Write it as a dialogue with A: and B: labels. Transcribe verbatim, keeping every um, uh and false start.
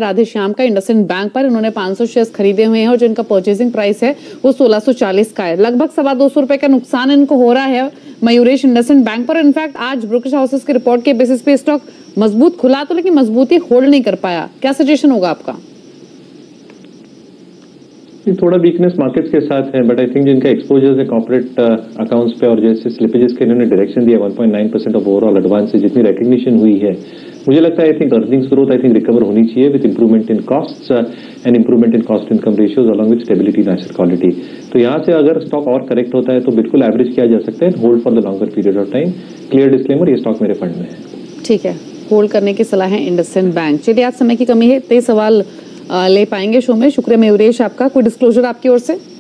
A: राधेश्याम का इंडसइंड बैंक पर। इन्होंने पाँच सौ शेयर्स खरीदे हुए हैं और जिनका परचेजिंग प्राइस है वो सोलह सौ चालीस का है। लगभग सवा दो सौ रुपए का नुकसान इनको हो रहा है मयूरेश इंडसइंड बैंक पर। इनफैक्ट आज ब्रोकरेज हाउसेस की रिपोर्ट के बेसिस पे स्टॉक मजबूत खुला तो, लेकिन मजबूती होल्ड नहीं कर पाया। क्या सजेशन होगा आपका?
B: थोड़ा वीकनेस मार्केट्स के साथ है, बट आई थिंक जिनका एक्सपोजर है कॉर्पोरेट अकाउंट्स पे और जैसे स्लिपेजेस के इन्होंने डायरेक्शन दिया one point nine percent of overall advance से जितनी रिकग्निशन हुई है, मुझे लगता है I think earnings growth I think recover होनी चाहिए with improvement in costs and improvement in cost income ratios along with stability in asset quality. तो यहाँ से अगर स्टॉक और करेक्ट होता है तो बिल्कुल एवरेज किया जा सकता है, hold for the longer period of time. Clear disclaimer, ये स्टॉक मेरे फंड में है।
A: ठीक है, होल्ड करने की सलाह है इंडसइंड बैंक। चलिए, आज समय की कमी है, तेईस सवाल ले पाएंगे शो में। शुक्रिया मयूरेश आपका। कोई डिस्क्लोजर आपकी ओर से?